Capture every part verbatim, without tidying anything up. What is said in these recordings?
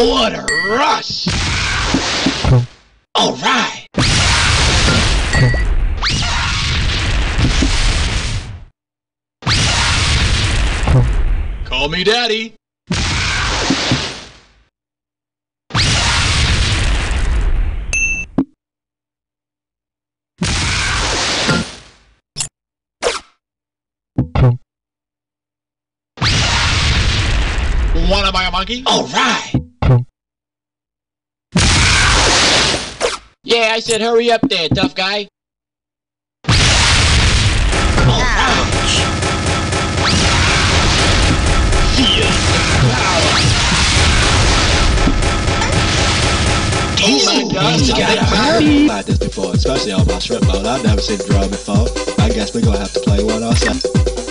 What a rush! All right. Call me daddy. Wanna buy a monkey? All right. Yeah, I said hurry up there, tough guy. All right. Feel the power. Oh my God, you got it. I've played this before, especially on my strip mode. I've never seen a drone before. I guess we're gonna have to play one ourselves.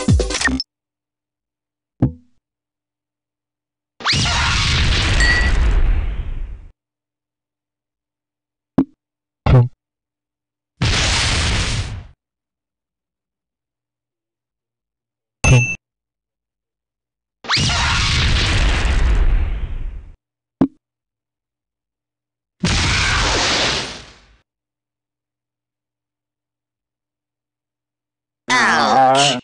Ouch.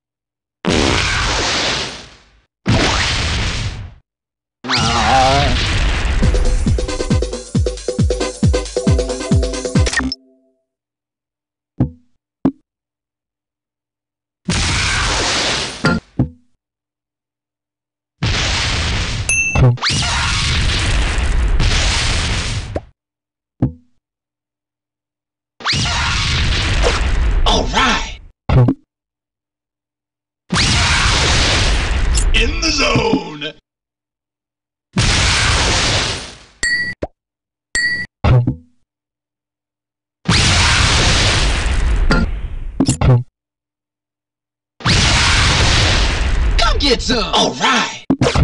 All right. In the zone. Come get some. All right.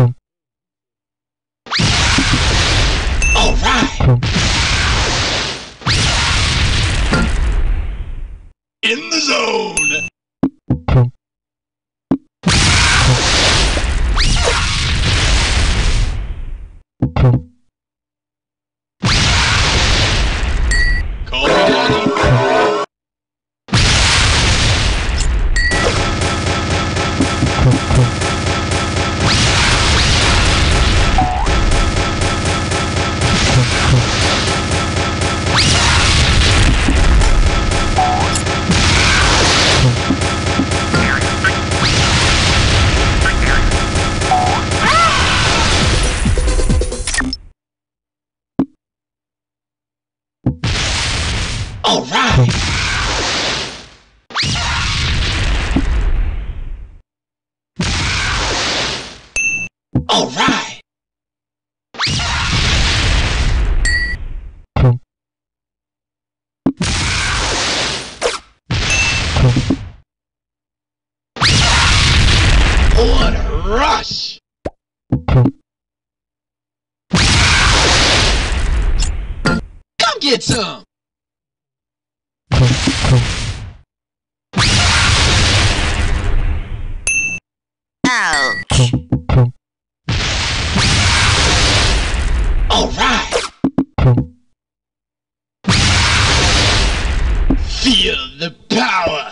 All right. In the zone. Call me daddy. All right. All right. What a rush! Come get some! Ouch. All right. Feel the power.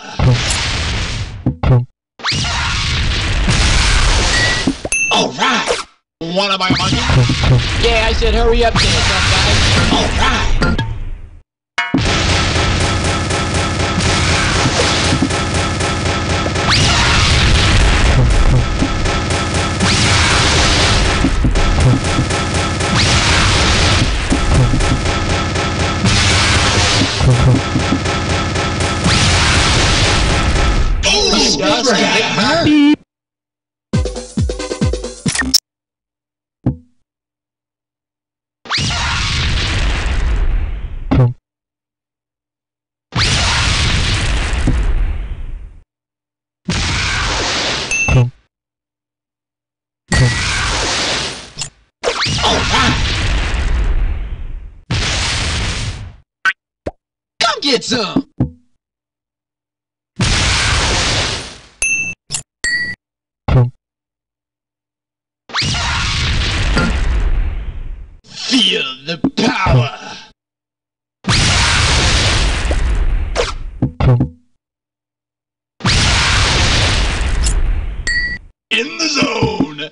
All right. Wanna buy a monkey? Yeah, I said hurry up there, tough guy. All right. Oh, that's right. All right. Come get some. In the zone.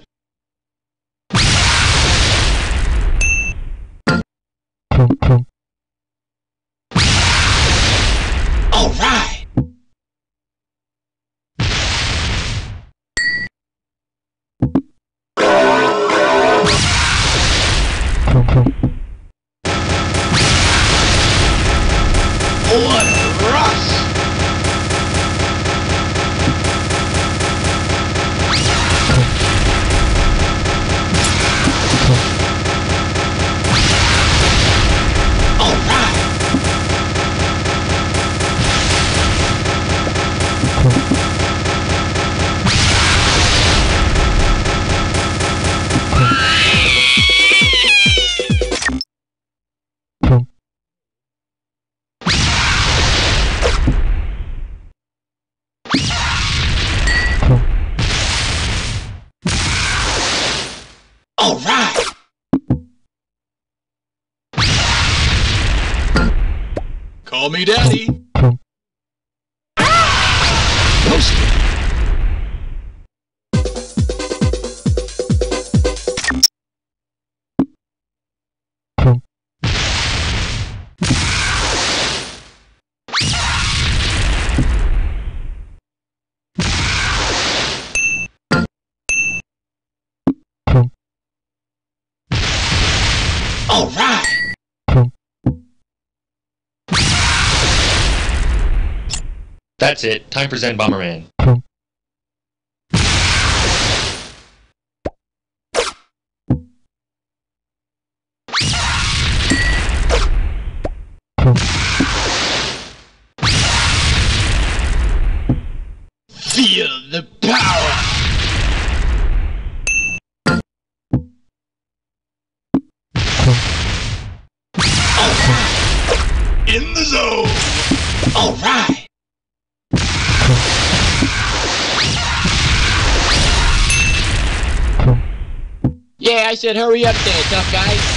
All right. What a rush! All right. All right. Call me daddy. Roasted. All right. That's it. Time for Zen Bomberman. Feel the power. All right. In the zone. All right. Yeah, I said hurry up there, tough guy.